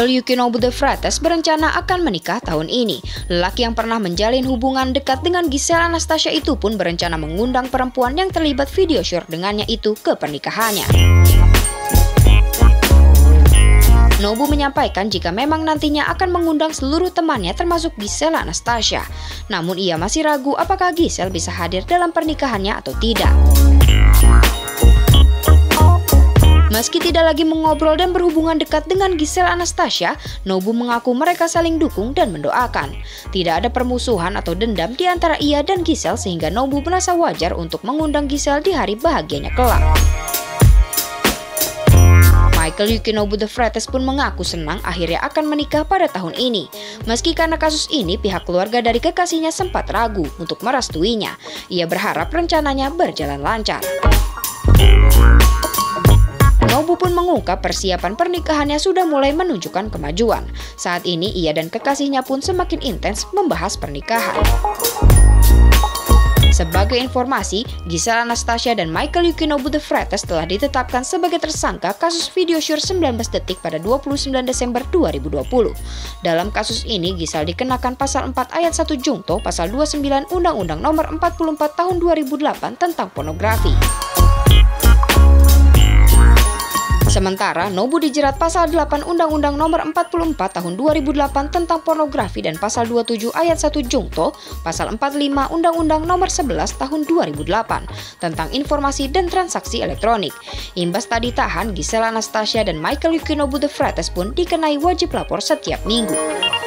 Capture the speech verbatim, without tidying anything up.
Michael Yukinobu De Freitas berencana akan menikah tahun ini. Lelaki yang pernah menjalin hubungan dekat dengan Giselle Anastasia itu pun berencana mengundang perempuan yang terlibat video shoot dengannya itu ke pernikahannya. Nobu menyampaikan jika memang nantinya akan mengundang seluruh temannya termasuk Giselle Anastasia. Namun ia masih ragu apakah Giselle bisa hadir dalam pernikahannya atau tidak. Meski tidak lagi mengobrol dan berhubungan dekat dengan Giselle Anastasia, Nobu mengaku mereka saling dukung dan mendoakan. Tidak ada permusuhan atau dendam di antara ia dan Giselle sehingga Nobu merasa wajar untuk mengundang Giselle di hari bahagianya kelak. Michael Yukinobu De Freitas pun mengaku senang akhirnya akan menikah pada tahun ini. Meski karena kasus ini pihak keluarga dari kekasihnya sempat ragu untuk merestuinya. Ia berharap rencananya berjalan lancar. Nobu pun mengungkap persiapan pernikahannya sudah mulai menunjukkan kemajuan. Saat ini ia dan kekasihnya pun semakin intens membahas pernikahan. Sebagai informasi, Giselle Anastasia dan Michael Yukinobu De Freitas telah ditetapkan sebagai tersangka kasus video shoot sembilan belas detik pada dua puluh sembilan Desember dua ribu dua puluh. Dalam kasus ini, Giselle dikenakan pasal empat ayat satu Jungto, pasal dua puluh sembilan Undang-Undang Nomor empat puluh empat Tahun dua ribu delapan tentang pornografi. Sementara Nobu dijerat pasal delapan Undang-Undang Nomor empat puluh empat Tahun dua ribu delapan tentang pornografi dan pasal dua puluh tujuh ayat satu Jungto, pasal empat puluh lima Undang-Undang Nomor sebelas Tahun dua ribu delapan tentang informasi dan transaksi elektronik. Imbas tak ditahan, Giselle Anastasia dan Michael Yukinobu De Freitas pun dikenai wajib lapor setiap minggu.